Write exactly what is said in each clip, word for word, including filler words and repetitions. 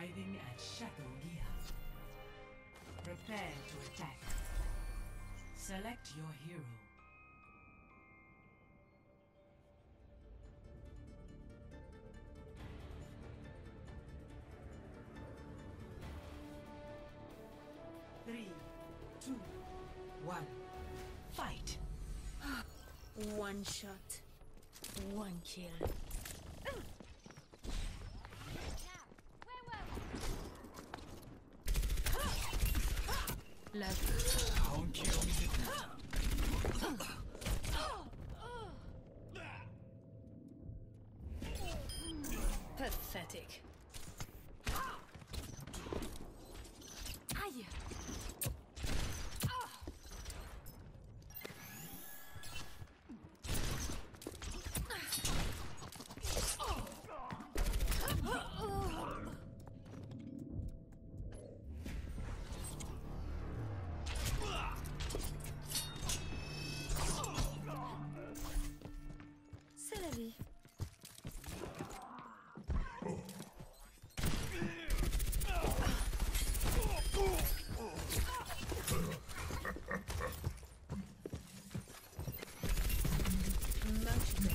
Arriving at Shadow Gear. Prepare to attack. Select your hero. Three, two, one, fight! One shot, one kill. Left. Pathetic. Aye. C'est la vie. Much better.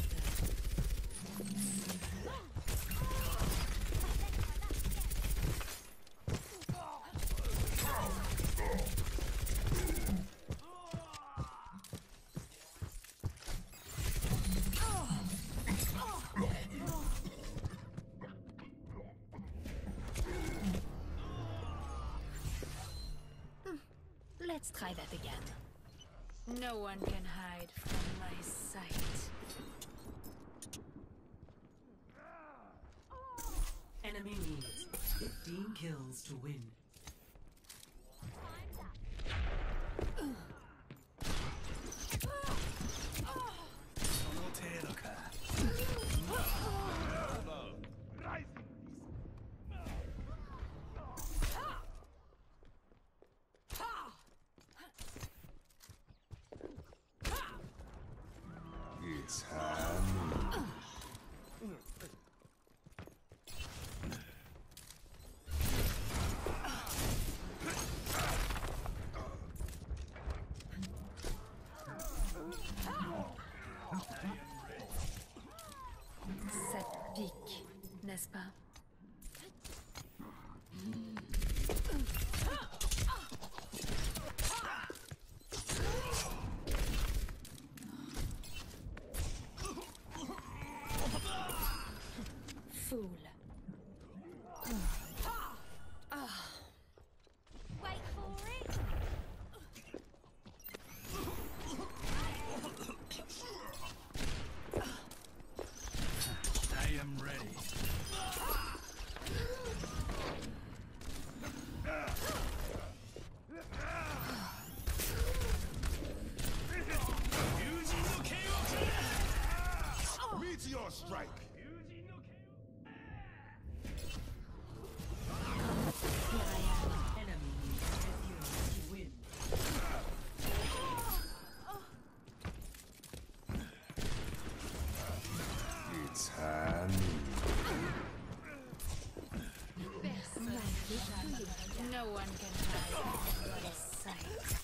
Let's try that again. No one can hide from my sight. Enemy needs fifteen kills to win. It's happening. Ça pique, n'est-ce pas? Fool. Ah. Wait for it. I am ready. Meteor strike. Enemy needs fifteen to win. It's happening. No one can hide from my sight.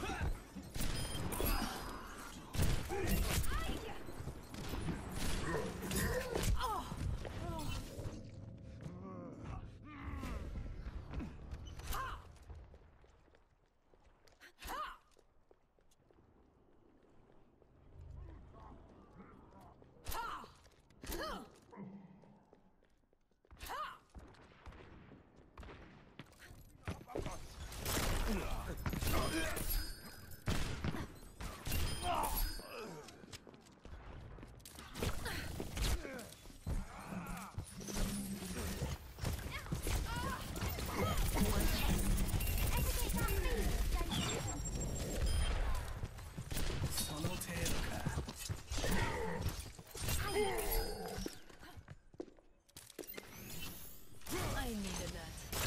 I needed that.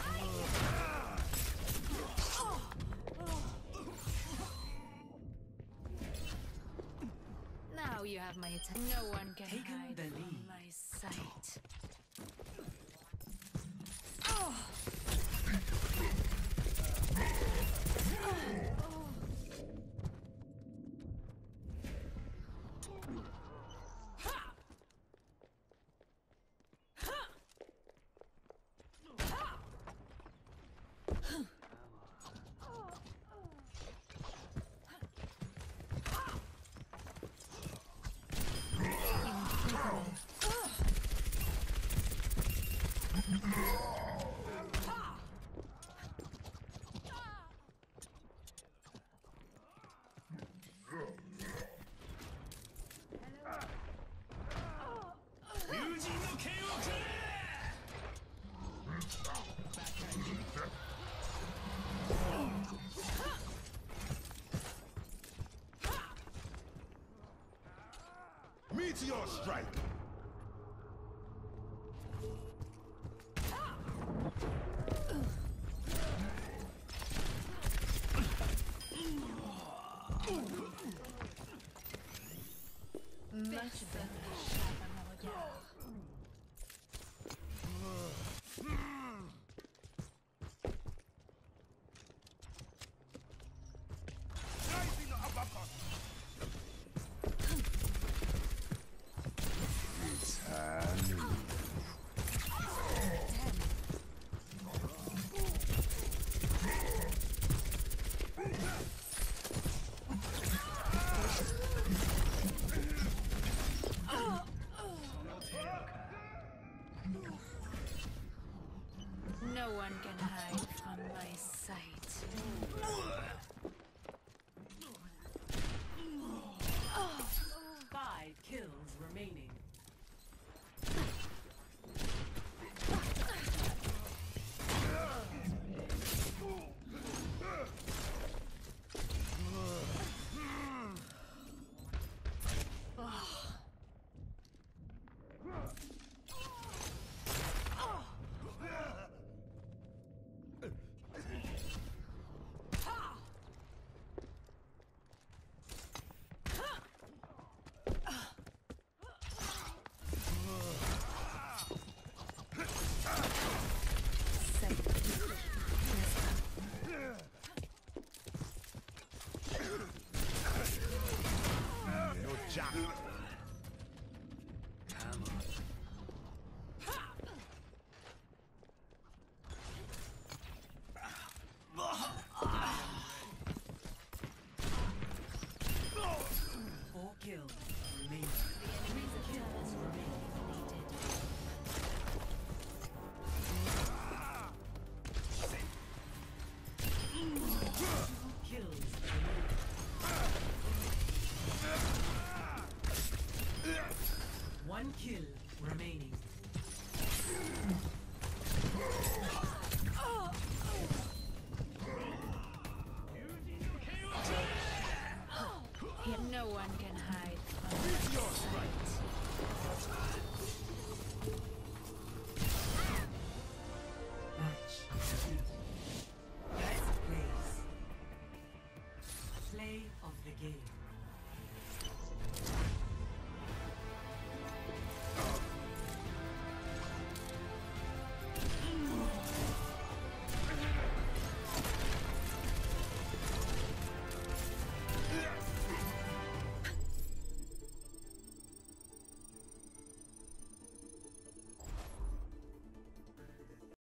Now you have my attention. No one can Taken hide the from lead. my sight. Meteor strike! Personne n'échappe à mon regard. It's handy. No one can hide from my sight.